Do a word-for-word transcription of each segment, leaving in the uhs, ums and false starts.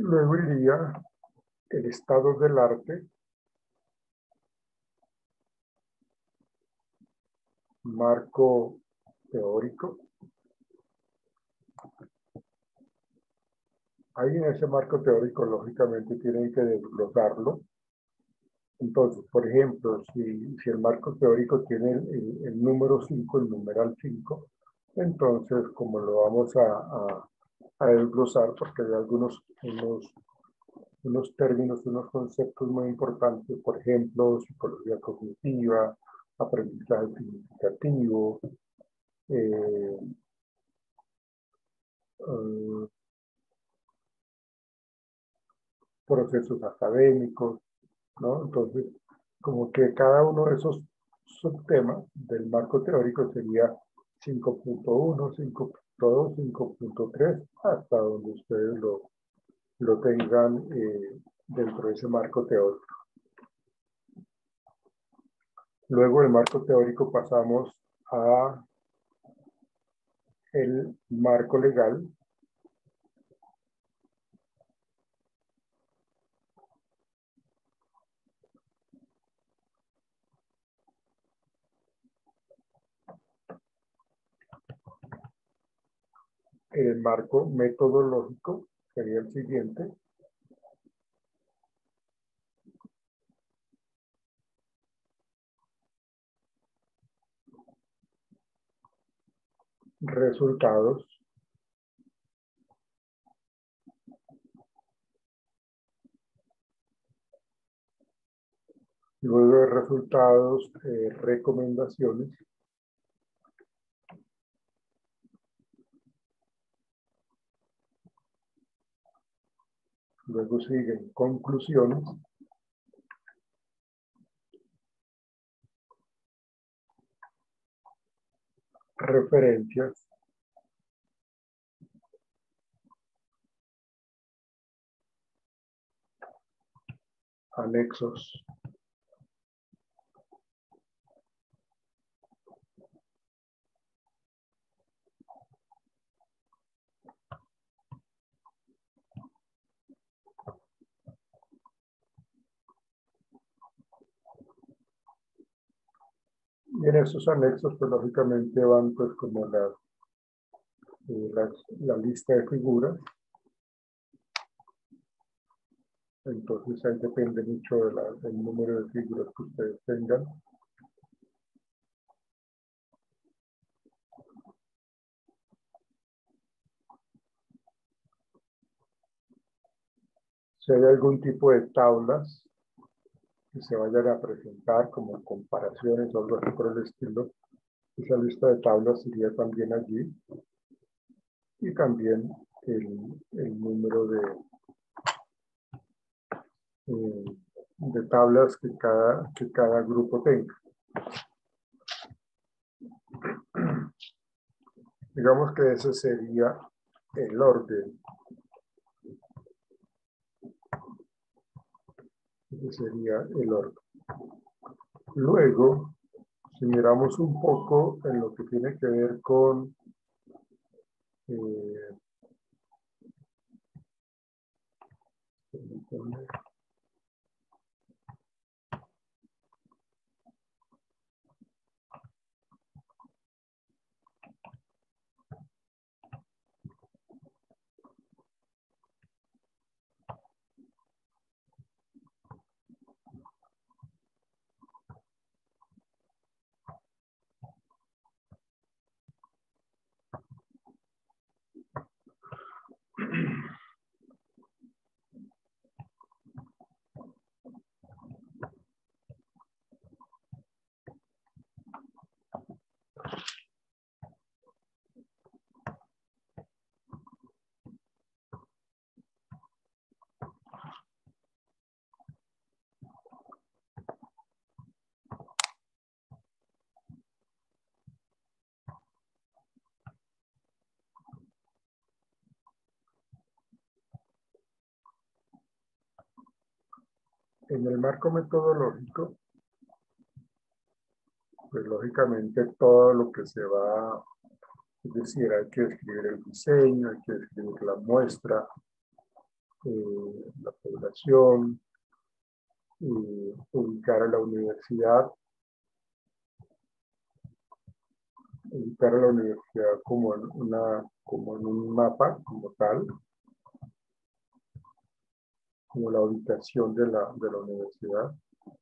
Luego iría el estado del arte, marco teórico. Ahí en ese marco teórico, lógicamente, tienen que desglosarlo. Entonces, por ejemplo, si, si el marco teórico tiene el, el, el número cinco, el numeral cinco, entonces, como lo vamos a, a, a desglosar, porque hay algunos unos, unos términos, unos conceptos muy importantes, por ejemplo, psicología cognitiva, aprendizaje significativo, eh, eh, procesos académicos, ¿no? Entonces, como que cada uno de esos subtemas del marco teórico sería cinco punto uno, cinco punto dos, cinco punto tres, hasta donde ustedes lo, lo tengan eh, dentro de ese marco teórico. Luego del marco teórico pasamos a el marco legal. El marco metodológico sería el siguiente. Resultados. Luego de resultados, eh, recomendaciones. Luego siguen conclusiones. Referencias. Anexos. Y en esos anexos, pues lógicamente van pues como la, eh, la, la lista de figuras. Entonces ahí depende mucho de la, del número de figuras que ustedes tengan. Si hay algún tipo de tablas que se vayan a presentar como comparaciones o algo así por el estilo, esa lista de tablas iría también allí. Y también el, el número de, eh, de tablas que cada, que cada grupo tenga. Digamos que ese sería el orden. Ese sería el orden. Luego, si miramos un poco en lo que tiene que ver con eh, en el marco metodológico, pues lógicamente todo lo que se va, es decir, hay que escribir el diseño, hay que escribir la muestra, eh, la población, eh, ubicar a la universidad, ubicar a la universidad como en, una, como en un mapa, como tal, como la ubicación de la, de la universidad.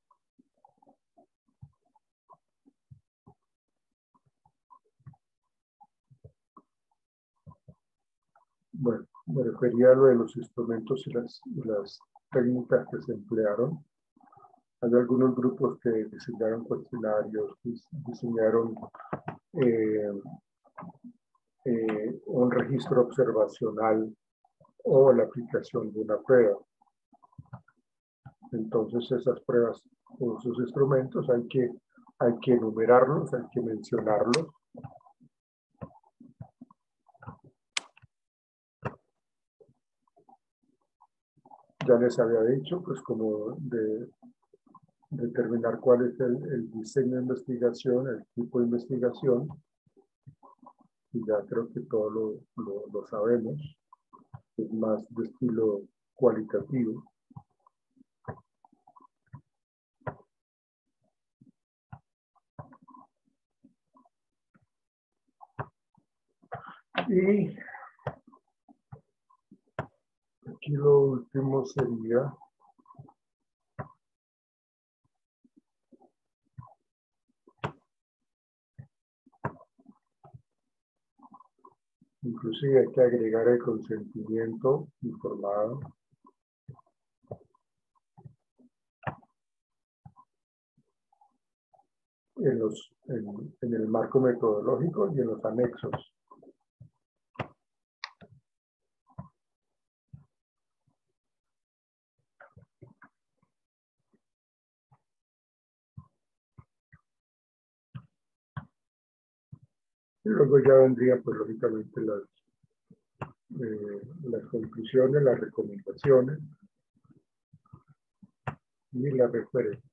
Bueno, me refería a lo de los instrumentos y las, y las técnicas que se emplearon. Hay algunos grupos que diseñaron cuestionarios, diseñaron eh, eh, un registro observacional o la aplicación de una prueba. Entonces esas pruebas o esos instrumentos hay que, hay que enumerarlos, hay que mencionarlos. Ya les había dicho, pues como de determinar cuál es el, el diseño de investigación, el tipo de investigación, y ya creo que todo lo, lo, lo sabemos, es más de estilo cualitativo. Y aquí lo último sería inclusive hay que agregar el consentimiento informado. En, los, en, en el marco metodológico y en los anexos. Y luego ya vendrían, pues lógicamente, las, eh, las conclusiones, las recomendaciones y la referencia.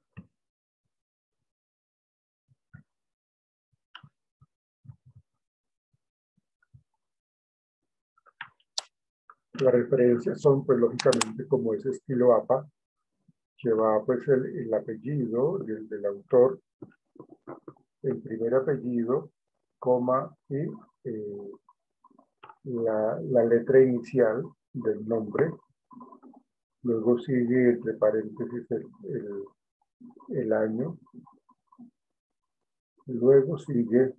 Las referencias son, pues lógicamente, como ese estilo A P A, que va pues el, el apellido del, del autor, el primer apellido, coma y eh, la, la letra inicial del nombre. Luego sigue entre paréntesis el, el, el año. Luego sigue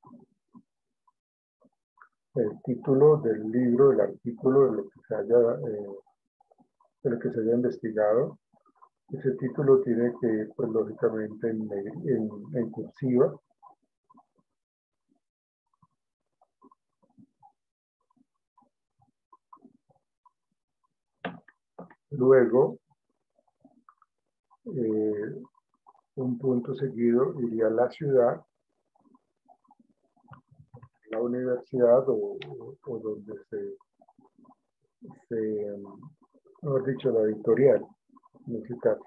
el título del libro, el artículo de lo que se haya, eh, de lo que se haya investigado. Ese título tiene que ir, pues, lógicamente, en, en, en cursiva. Luego, eh, un punto seguido iría la ciudad, la universidad o, o, o donde se, se, mejor dicho, la editorial, en este caso.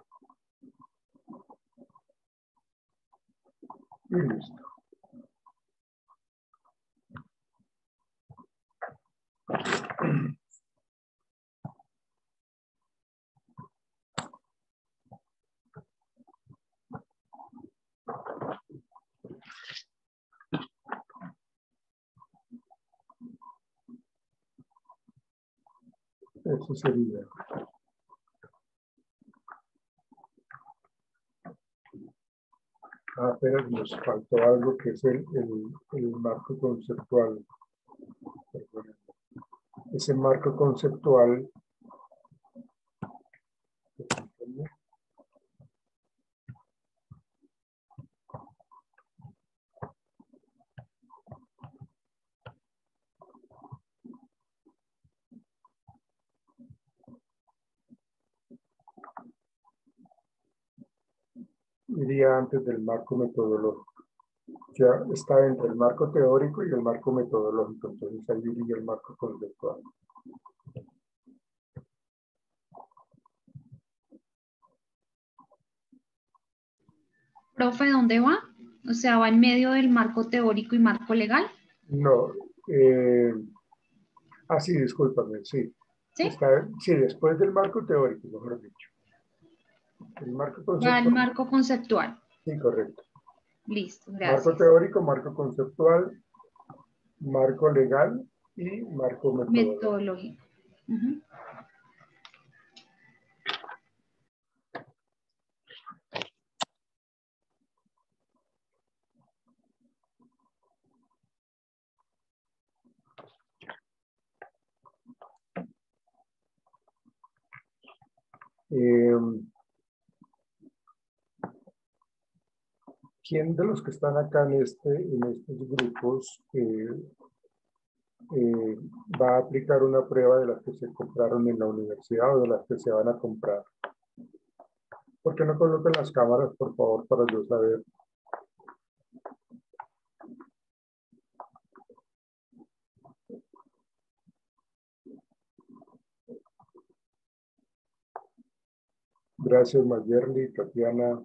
Y listo. Eso sería. Ah, pero nos faltó algo que es el, el, el marco conceptual. Ese marco conceptual iría antes del marco metodológico. Ya está entre el marco teórico y el marco metodológico, entonces ahí iría el marco conceptual. Profe, ¿dónde va? O sea, ¿va en medio del marco teórico y marco legal? No, eh, ah, sí, discúlpame, sí. ¿Sí? Está, sí, después del marco teórico, mejor dicho. El marco Va al conceptual. marco conceptual. Sí, correcto. Listo, Marco gracias. teórico, marco conceptual, marco legal y marco metodológico. Metodológico. Uh-huh. Eh, ¿Quién de los que están acá en, este, en estos grupos eh, eh, va a aplicar una prueba de las que se compraron en la universidad o de las que se van a comprar? ¿Por qué no colocan las cámaras, por favor, para yo saber? Gracias, Mayerly, Tatiana.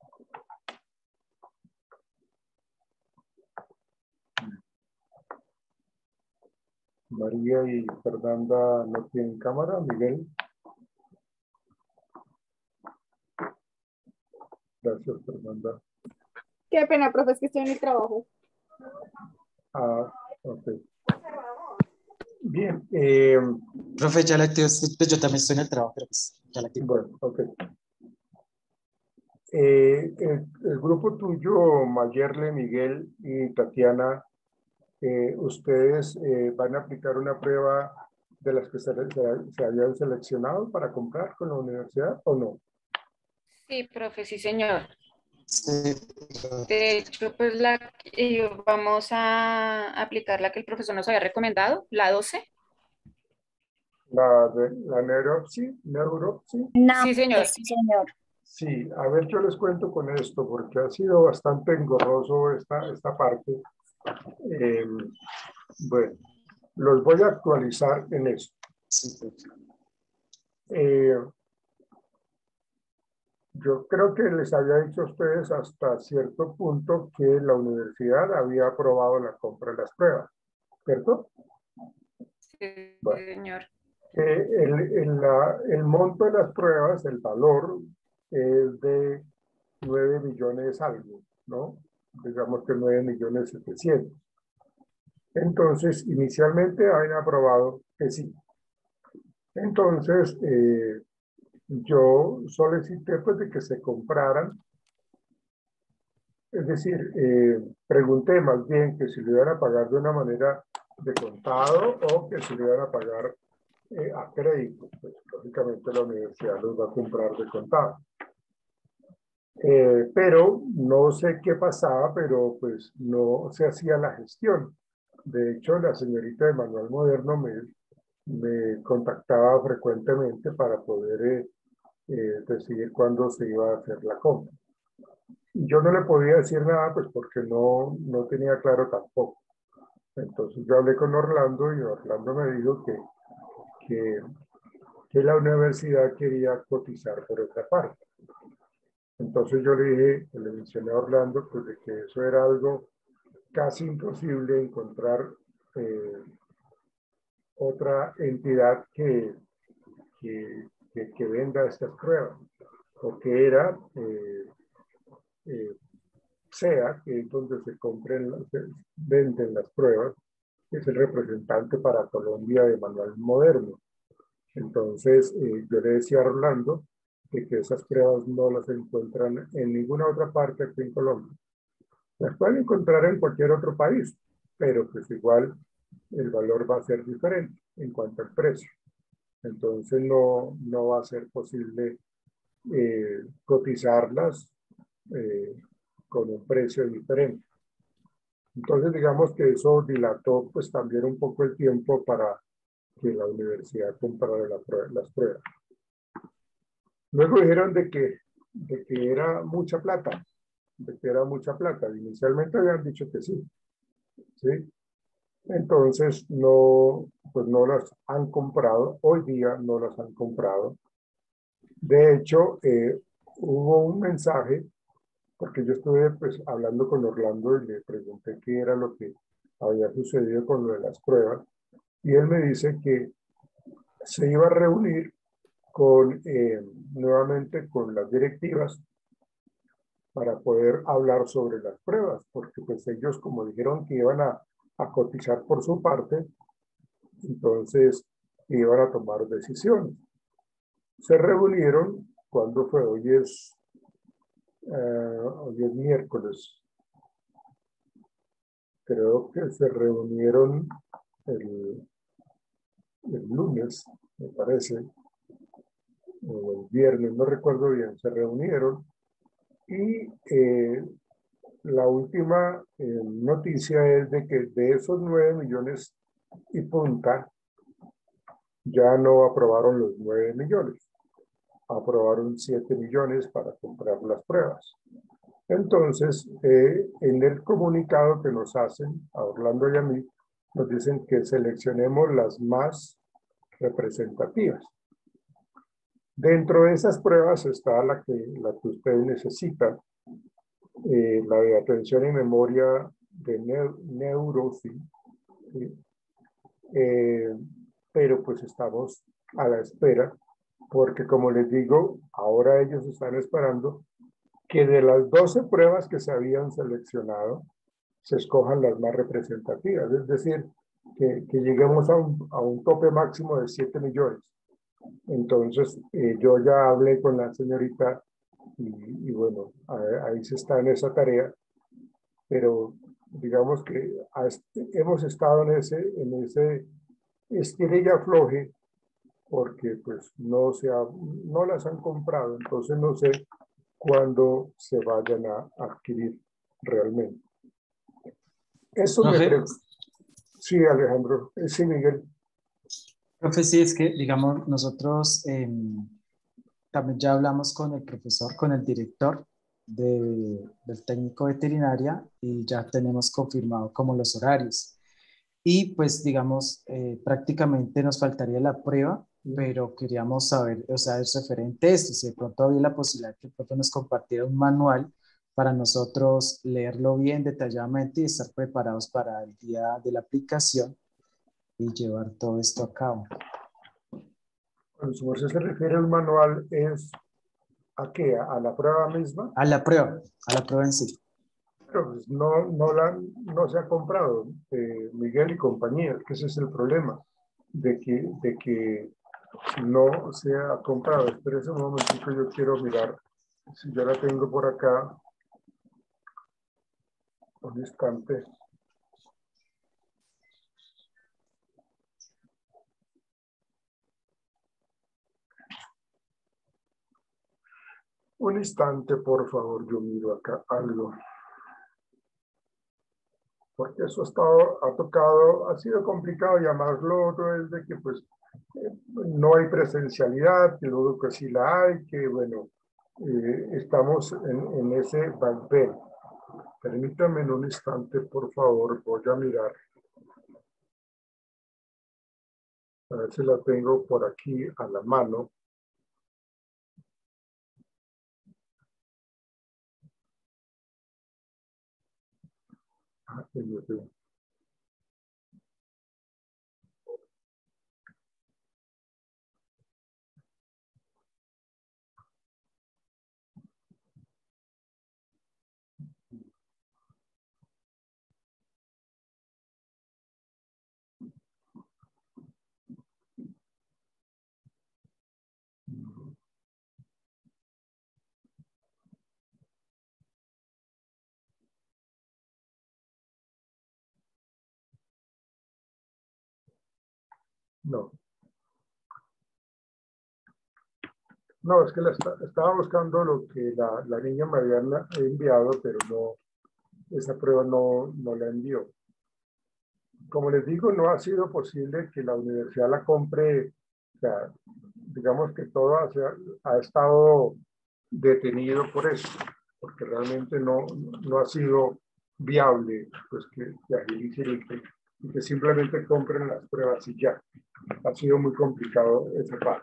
María y Fernanda no tienen cámara. Miguel. Gracias, Fernanda. Qué pena, profe, es que estoy en el trabajo. Ah, ok. Bien. Eh, Profe, ya la activo, pues yo también estoy en el trabajo, pero pues ya la activo. bueno, ok. Eh, el, el grupo tuyo, Mayerle, Miguel y Tatiana, eh, ¿ustedes eh, van a aplicar una prueba de las que se, se, se habían seleccionado para comprar con la universidad o no? Sí, profe, sí, señor. Sí. De hecho, pues la eh, vamos a aplicar la que el profesor nos había recomendado, la doce. La de la neuropsi, neuropsi. No, Sí, señor. sí, señor. Sí, a ver, yo les cuento con esto porque ha sido bastante engorroso esta, esta parte. Eh, bueno, los voy a actualizar en eso. Sí, profe. Eh, yo creo que les había dicho a ustedes hasta cierto punto que la universidad había aprobado la compra de las pruebas, ¿cierto? Sí, Bueno, señor. eh, el, el, la, el monto de las pruebas, el valor es de nueve millones algo, ¿no? Digamos que nueve millones setecientos. Entonces, inicialmente habían aprobado que sí. Entonces, eh, yo solicité pues de que se compraran, es decir, eh, pregunté más bien que si lo iban a pagar de una manera de contado o que si lo iban a pagar eh, a crédito. Pues, lógicamente la universidad los va a comprar de contado. Eh, pero no sé qué pasaba, pero pues no se hacía la gestión. De hecho, la señorita de Manual Moderno me, me contactaba frecuentemente para poder eh, eh, decidir cuándo se iba a hacer la compra. Y yo no le podía decir nada, pues porque no, no tenía claro tampoco. Entonces yo hablé con Orlando y Orlando me dijo que, que, que la universidad quería cotizar por otra parte. Entonces yo le dije, le mencioné a Orlando, pues de que eso era algo casi imposible encontrar eh, otra entidad que, que, que, que venda estas pruebas, porque era eh, eh, SEA, que es donde se compren, se venden las pruebas, que es el representante para Colombia de Manual Moderno. Entonces eh, yo le decía a Orlando de que esas pruebas no las encuentran en ninguna otra parte aquí en Colombia. Las pueden encontrar en cualquier otro país, pero pues igual el valor va a ser diferente en cuanto al precio. Entonces no, no va a ser posible eh, cotizarlas eh, con un precio diferente. Entonces digamos que eso dilató pues también un poco el tiempo para que la universidad comprara la prueba, las pruebas. Luego dijeron de que, de que era mucha plata, de que era mucha plata. Inicialmente habían dicho que sí, ¿sí? Entonces no, pues no las han comprado, hoy día no las han comprado. De hecho, eh, hubo un mensaje, porque yo estuve pues hablando con Orlando y le pregunté qué era lo que había sucedido con lo de las pruebas, y él me dice que se iba a reunir con, eh, nuevamente con las directivas para poder hablar sobre las pruebas, porque pues ellos, como dijeron que iban a, a cotizar por su parte, entonces iban a tomar decisiones. Se reunieron, cuando fue? Hoy es, uh, hoy es miércoles. Creo que se reunieron el, el lunes, me parece, o el viernes, no recuerdo bien, se reunieron y eh, la última eh, noticia es de que de esos nueve millones y punta, ya no aprobaron los nueve millones, aprobaron siete millones para comprar las pruebas. Entonces, eh, en el comunicado que nos hacen, a Orlando y a mí, nos dicen que seleccionemos las más representativas. Dentro de esas pruebas está la que, la que ustedes necesitan, eh, la de atención y memoria de neu Neurosi, ¿sí? eh, pero pues estamos a la espera, porque como les digo, ahora ellos están esperando que de las doce pruebas que se habían seleccionado, se escojan las más representativas, es decir, que, que lleguemos a un, a un tope máximo de siete millones. Entonces, eh, yo ya hablé con la señorita y, y bueno, ahí, ahí se está en esa tarea, pero digamos que hemos estado en ese, en ese estira y afloje porque pues no, se ha, no las han comprado, entonces no sé cuándo se vayan a adquirir realmente. Eso me Profe, preocupa. Sí, Alejandro. Sí, Miguel. profe, sí, es que, digamos, nosotros eh, también ya hablamos con el profesor, con el director de, del técnico veterinaria y ya tenemos confirmado como los horarios. Y pues, digamos, eh, prácticamente nos faltaría la prueba, pero queríamos saber, o sea, es referente a esto, si de pronto había la posibilidad que el profe nos compartiera un manual para nosotros leerlo bien detalladamente y estar preparados para el día de la aplicación y llevar todo esto a cabo. Cuando su merced se refiere al manual, ¿es a qué? ¿A la prueba misma? A la prueba, a la prueba en sí. Pero pues no, no, la, no se ha comprado, eh, Miguel y compañía, que ese es el problema, de que, de que no se ha comprado. Espérese un momentito, yo quiero mirar si ya la tengo por acá. Un instante. Un instante, por favor, yo miro acá algo. Porque eso ha, estado, ha tocado, ha sido complicado llamarlo, otro es de que pues eh, no hay presencialidad, que luego que sí la hay, que bueno, eh, estamos en, en ese vaivén. Permítame en un instante, por favor, voy a mirar. A ver si la tengo por aquí a la mano. Ah, no. No, es que la está, estaba buscando lo que la, la niña me había enviado, pero no, esa prueba no, no la envió. Como les digo, no ha sido posible que la universidad la compre, o sea, digamos que todo ha, ha estado detenido por eso, porque realmente no, no ha sido viable pues, que, que agilicen y que, y que simplemente compren las pruebas y ya. Ha sido muy complicado esa parte.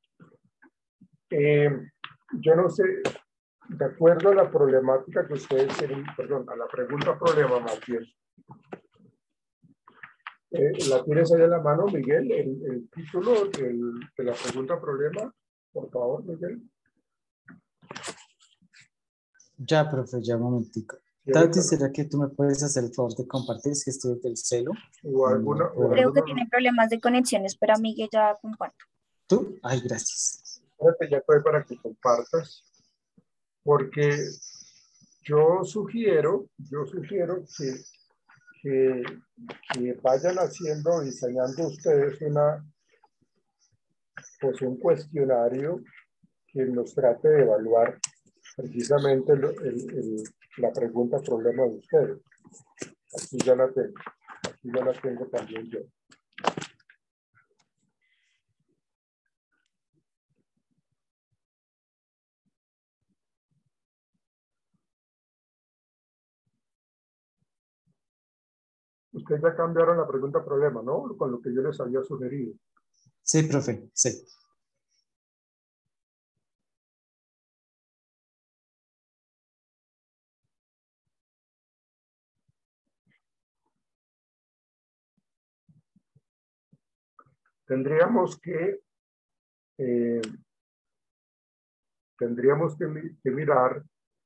Eh, yo no sé, de acuerdo a la problemática que ustedes tienen, perdón, a la pregunta problema más bien, Eh, ¿La tienes ahí en la mano, Miguel? El, el título el, de la pregunta problema, por favor, Miguel. Ya, profe, ya un momentico. Sí, Tati, ¿será que tú me puedes hacer el favor de compartir? Es que estoy del celu. o alguna, No o puedo. Creo que alguno, tiene problemas de conexión. Espera, Miguel, ya comparto. ¿Tú? Ay, gracias. espérate, ya fue para que compartas, porque yo sugiero, yo sugiero que, que, que vayan haciendo, diseñando ustedes una, pues un cuestionario que nos trate de evaluar precisamente el, el, el, la pregunta problema de ustedes. Aquí ya la tengo, aquí ya la tengo también yo. Ustedes ya cambiaron la pregunta problema, ¿no? Con lo que yo les había sugerido. Sí, profe, sí. Tendríamos que, eh, tendríamos que, que mirar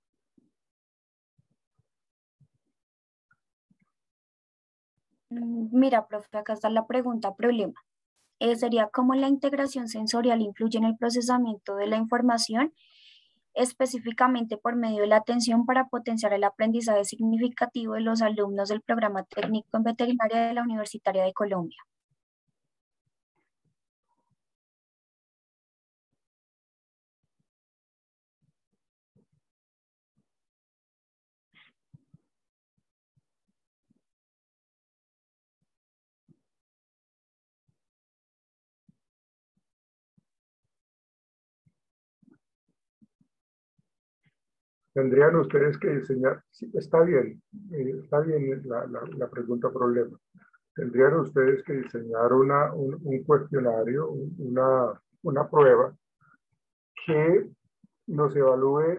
Mira, profe, acá está la pregunta problema. Eh, sería cómo la integración sensorial influye en el procesamiento de la información, específicamente por medio de la atención para potenciar el aprendizaje significativo de los alumnos del programa técnico en veterinaria de la Universitaria de Colombia. Tendrían ustedes que diseñar, sí, está bien, eh, está bien la, la, la pregunta problema. Tendrían ustedes que diseñar una, un, un cuestionario, una, una prueba que nos evalúe.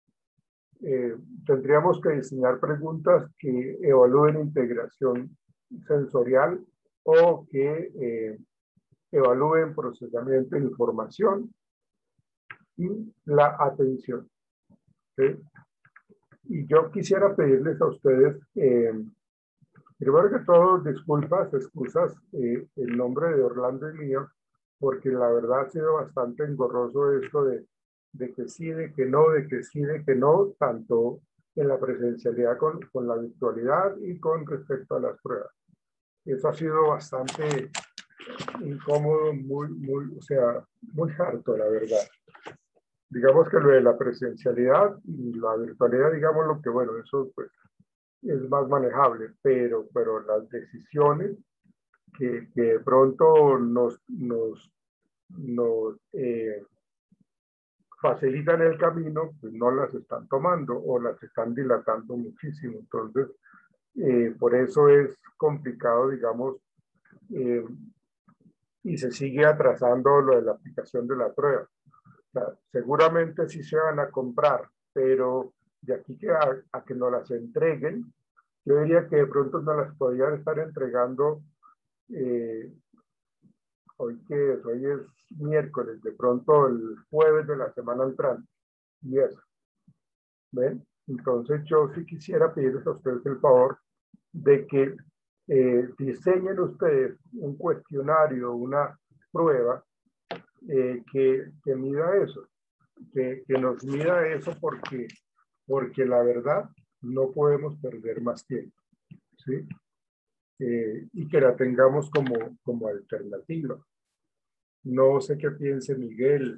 Eh, tendríamos que diseñar preguntas que evalúen integración sensorial o que eh, evalúen procesamiento de información y la atención. ¿Sí? Y yo quisiera pedirles a ustedes, eh, primero que todo, disculpas, excusas, eh, el nombre de Orlando y mío, porque la verdad ha sido bastante engorroso esto de, de que sí, de que no, de que sí, de que no, tanto en la presencialidad con, con la virtualidad y con respecto a las pruebas. Eso ha sido bastante incómodo, muy, muy, o sea, muy harto, la verdad. Digamos que lo de la presencialidad y la virtualidad, digamos lo que, bueno, eso pues es más manejable, pero, pero las decisiones que, que de pronto nos, nos, nos eh, facilitan el camino, pues no las están tomando o las están dilatando muchísimo. Entonces, eh, por eso es complicado, digamos, eh, y se sigue atrasando lo de la aplicación de la prueba. O sea, seguramente sí se van a comprar, pero de aquí que a, a que nos las entreguen, yo diría que de pronto nos las podrían estar entregando eh, hoy que es, hoy es miércoles, de pronto el jueves de la semana entrante. Y eso. ¿Ven? Entonces yo sí quisiera pedirles a ustedes el favor de que eh, diseñen ustedes un cuestionario, una prueba eh, que, que mida eso, que, que nos mida eso porque, porque la verdad no podemos perder más tiempo, ¿sí? Eh, y que la tengamos como, como alternativa. No sé qué piense Miguel,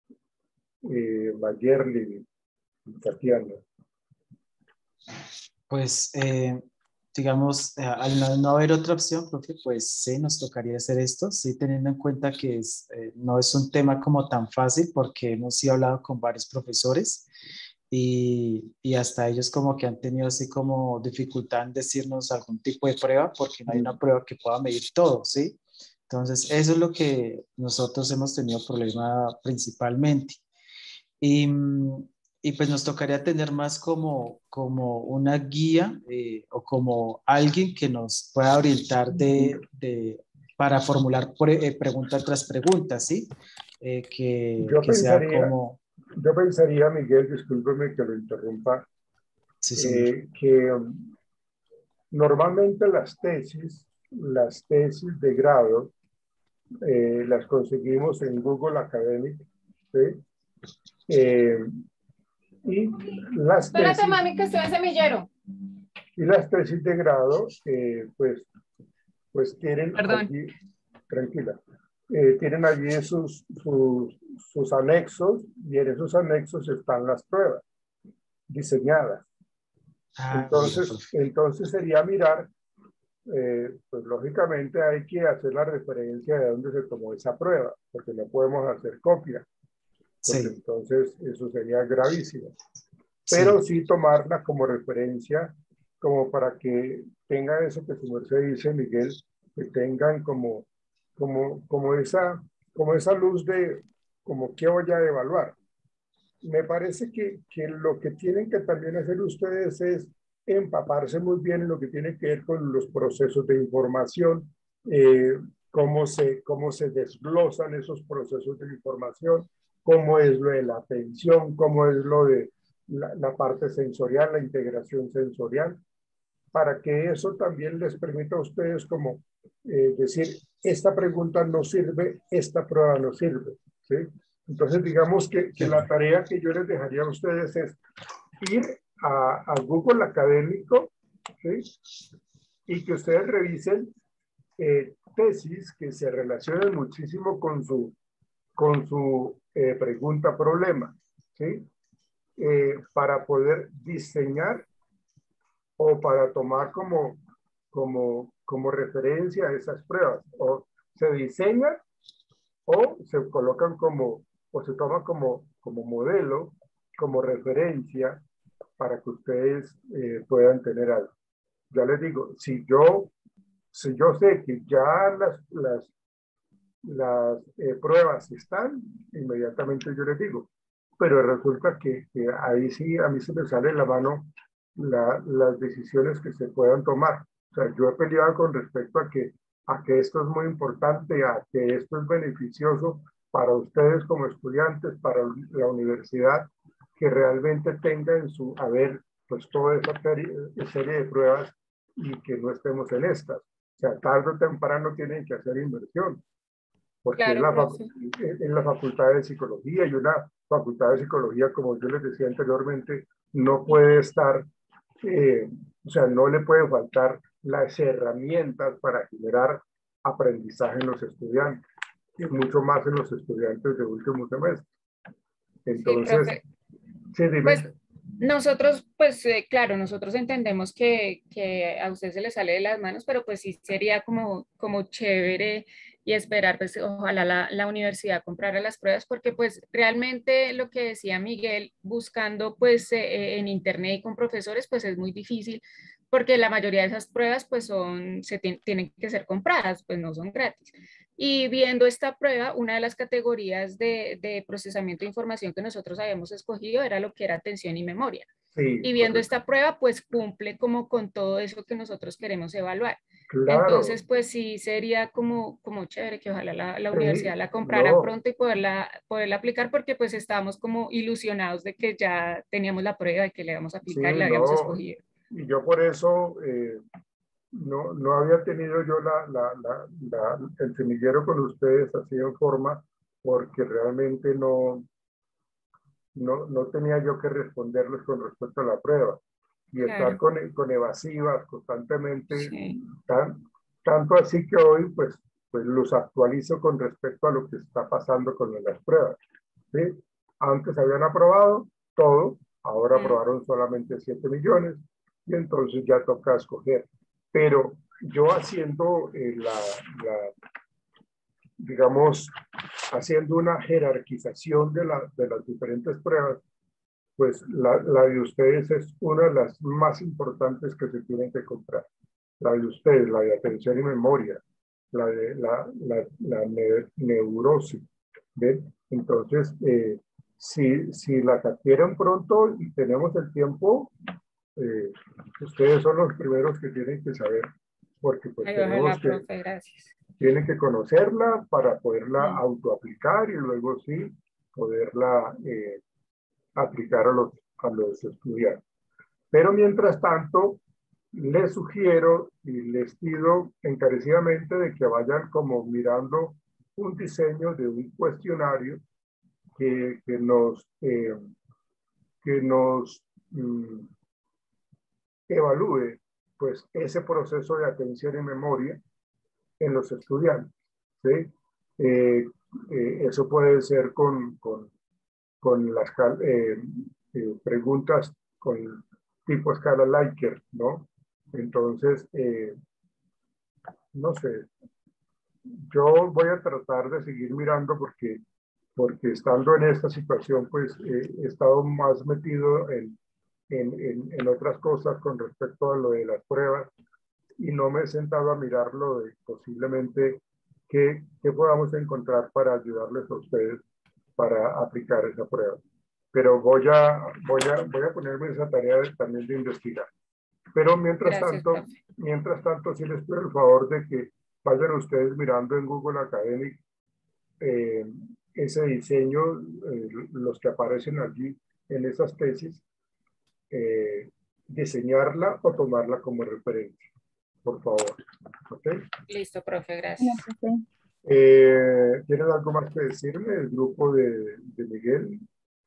eh, Mayerly, Tatiana. Pues, eh, digamos, eh, al no, no haber otra opción, profe, pues sí, nos tocaría hacer esto, sí, teniendo en cuenta que es, eh, no es un tema como tan fácil porque hemos sí hablado con varios profesores y, y hasta ellos como que han tenido así como dificultad en decirnos algún tipo de prueba porque no hay una prueba que pueda medir todo, ¿sí? Entonces, eso es lo que nosotros hemos tenido problema principalmente. Y, y pues nos tocaría tener más como, como una guía eh, o como alguien que nos pueda orientar de, de, para formular pre, eh, preguntas tras preguntas, ¿sí? Eh, que, Yo que sea pensaría, como... yo pensaría, Miguel, discúlpeme que lo interrumpa, Sí, señor. eh, que um, normalmente las tesis, las tesis de grado, eh, las conseguimos en Google Academic, ¿sí? Eh, y las Espérate, tesis, mami, que estoy en semillero. y las tesis de grado, eh, pues, pues tienen Perdón. allí, tranquila, eh, tienen allí sus, sus, sus anexos, y en esos anexos están las pruebas diseñadas. Ah, bueno, Entonces, profe. entonces sería mirar, eh, pues lógicamente hay que hacer la referencia de dónde se tomó esa prueba, porque no podemos hacer copia, porque Sí, entonces eso sería gravísimo. Pero sí, sí tomarla como referencia, como para que tengan eso que su merced dice, Miguel, que tengan como, como, como, esa, como esa luz de, como qué voy a evaluar. Me parece que, que lo que tienen que también hacer ustedes es empaparse muy bien en lo que tiene que ver con los procesos de información, eh, cómo, se, cómo se desglosan esos procesos de información, cómo es lo de la atención, cómo es lo de la, la parte sensorial, la integración sensorial, para que eso también les permita a ustedes como eh, decir, esta pregunta no sirve, esta prueba no sirve, ¿sí? Entonces, digamos que, que la tarea que yo les dejaría a ustedes es ir a, a Google Académico, ¿sí? Y que ustedes revisen eh, tesis que se relacionen muchísimo con su, con su eh, pregunta-problema, ¿sí? Eh, para poder diseñar o para tomar como, como, como referencia esas pruebas. O se diseñan o se colocan como, o se toman como, como modelo, como referencia para que ustedes eh, puedan tener algo. Ya les digo, si yo, si yo sé que ya las, las, las eh, pruebas están, inmediatamente yo les digo, pero resulta que, que ahí sí a mí se me sale en la mano la, las decisiones que se puedan tomar. O sea, yo he peleado con respecto a que, a que esto es muy importante, a que esto es beneficioso para ustedes como estudiantes, para la universidad, que realmente tenga en su haber pues toda esa serie, serie de pruebas y que no estemos en estas. O sea, tarde o temprano tienen que hacer inversión, porque en Claro, la, profe. en la facultad de psicología y una facultad de psicología, como yo les decía anteriormente, no puede estar, eh, o sea, no le puede faltar las herramientas para generar aprendizaje en los estudiantes, y mucho más en los estudiantes de último semestre. Sí, Entonces, profe. sí, dime. Pues nosotros, pues eh, claro, nosotros entendemos que, que a usted se le sale de las manos, pero pues sí sería como, como chévere y esperar, pues ojalá la, la universidad comprara las pruebas, porque pues realmente lo que decía Miguel, buscando pues eh, en internet y con profesores, pues es muy difícil, porque la mayoría de esas pruebas pues son, se tienen que ser compradas, pues no son gratis. Y viendo esta prueba, una de las categorías de, de, procesamiento de información que nosotros habíamos escogido era lo que era atención y memoria. Sí, Y viendo correcto. esta prueba, pues cumple como con todo eso que nosotros queremos evaluar. Claro, Entonces, pues sí sería como, como chévere que ojalá la, la universidad sí, la comprara no, pronto y poderla, poderla aplicar, porque pues estábamos como ilusionados de que ya teníamos la prueba y que le íbamos a sí, aplicar y la habíamos no, escogido. y yo por eso eh, no, no había tenido yo la, la, la, la, el semillero con ustedes así en forma, porque realmente no, no, no tenía yo que responderles con respecto a la prueba. Y estar Claro, con, con evasivas constantemente, sí. tan, tanto así que hoy pues, pues los actualizo con respecto a lo que está pasando con las pruebas. ¿Sí? Antes habían aprobado todo, ahora Mm. aprobaron solamente siete millones y entonces ya toca escoger. Pero yo haciendo eh, la, la, digamos, haciendo una jerarquización de, la, de las diferentes pruebas, pues la, la de ustedes es una de las más importantes que se tienen que comprar. La de ustedes, la de atención y memoria, la de la, la, la ne neurosis. ¿Ven? Entonces, eh, si, si las adquieren pronto y tenemos el tiempo, eh, ustedes son los primeros que tienen que saber, porque pues Ay, tenemos ojalá, que, profe, gracias. tienen que conocerla para poderla Mm. autoaplicar y luego sí poderla eh, aplicar a los, a los estudiantes. Pero mientras tanto, les sugiero y les pido encarecidamente de que vayan como mirando un diseño de un cuestionario que, que nos, eh, que nos mm, evalúe pues, ese proceso de atención y memoria en los estudiantes. ¿Sí? Eh, eh, eso puede ser con, con, con las eh, eh, preguntas con tipo escala Likert, ¿no? Entonces, eh, no sé, yo voy a tratar de seguir mirando porque, porque estando en esta situación, pues eh, he estado más metido en, en, en, en otras cosas con respecto a lo de las pruebas y no me he sentado a mirarlo de posiblemente qué, qué podamos encontrar para ayudarles a ustedes para aplicar esa prueba. Pero voy a, voy a, voy a ponerme esa tarea de, también de investigar. Pero mientras Gracias, tanto, profe. mientras tanto, sí les pido el favor de que vayan ustedes mirando en Google Academic eh, ese diseño, eh, los que aparecen allí en esas tesis, eh, diseñarla o tomarla como referencia, por favor. ¿Okay? Listo, profe, Bueno, gracias. profe. Eh, ¿Tienen algo más que decirme? El grupo de, de Miguel.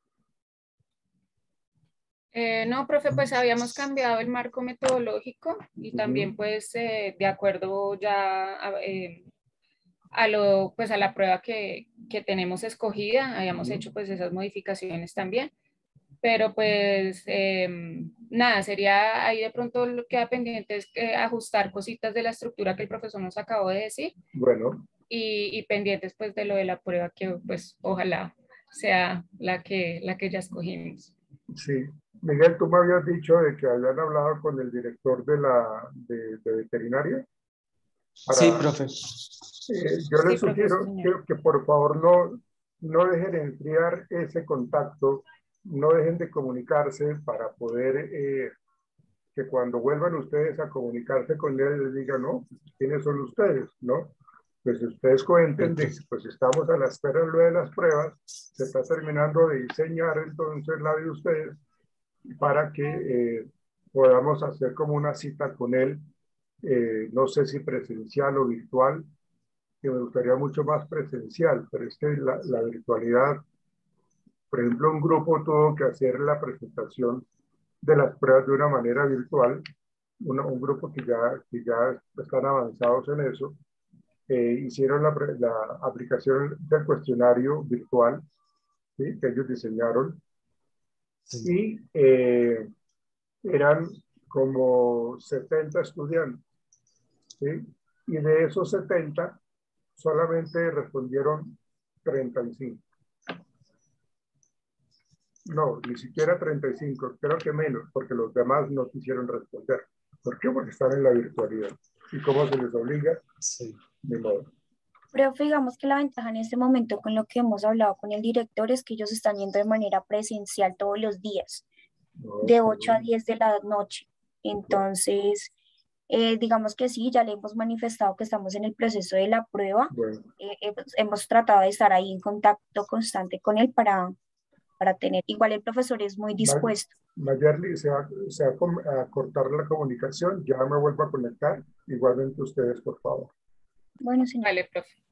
Eh, no, profe, pues habíamos cambiado el marco metodológico y también pues eh, de acuerdo ya a, eh, a lo, pues a la prueba que, que tenemos escogida, habíamos Ujú. hecho pues esas modificaciones también, pero pues eh, nada, sería ahí de pronto lo que queda pendiente es eh, ajustar cositas de la estructura que el profesor nos acabó de decir Bueno, y, y pendientes pues de lo de la prueba que pues ojalá sea la que, la que ya escogimos. sí. Miguel, tú me habías dicho de que habían hablado con el director de la de, de veterinaria. Sí, Para, profe. eh, yo les Sí, profe, sí, sugiero señor. que, que por favor no, no dejen de enfriar ese contacto, no dejen de comunicarse para poder eh, que cuando vuelvan ustedes a comunicarse con él les digan, no, ¿quiénes son ustedes? ¿No? Pues ustedes cuenten de que pues estamos a la espera de lo de las pruebas, se está terminando de diseñar entonces la de ustedes para que eh, podamos hacer como una cita con él, eh, no sé si presencial o virtual, que me gustaría mucho más presencial, pero es que la, la virtualidad, por ejemplo, un grupo tuvo que hacer la presentación de las pruebas de una manera virtual, una, un grupo que ya, que ya están avanzados en eso, eh, hicieron la, la aplicación del cuestionario virtual, ¿sí? Que ellos diseñaron, Sí. y eh, eran como setenta estudiantes, ¿sí? Y de esos setenta, solamente respondieron treinta y cinco. No, ni siquiera treinta y cinco, creo que menos, porque los demás no quisieron responder. ¿Por qué? Porque están en la virtualidad. ¿Y cómo se les obliga? Sí. De modo. Pero digamos que la ventaja en este momento con lo que hemos hablado con el director es que ellos están yendo de manera presencial todos los días, No, de pero, ocho a diez de la noche. Entonces, eh, digamos que sí, ya le hemos manifestado que estamos en el proceso de la prueba. bueno, Eh, hemos, hemos tratado de estar ahí en contacto constante con él para, para tener, igual el profesor es muy Ma- dispuesto. Mayerly, se va, se va a com- a cortar la comunicación, ya me vuelvo a conectar. Igualmente ustedes, por favor. Bueno, señor. Vale, profe.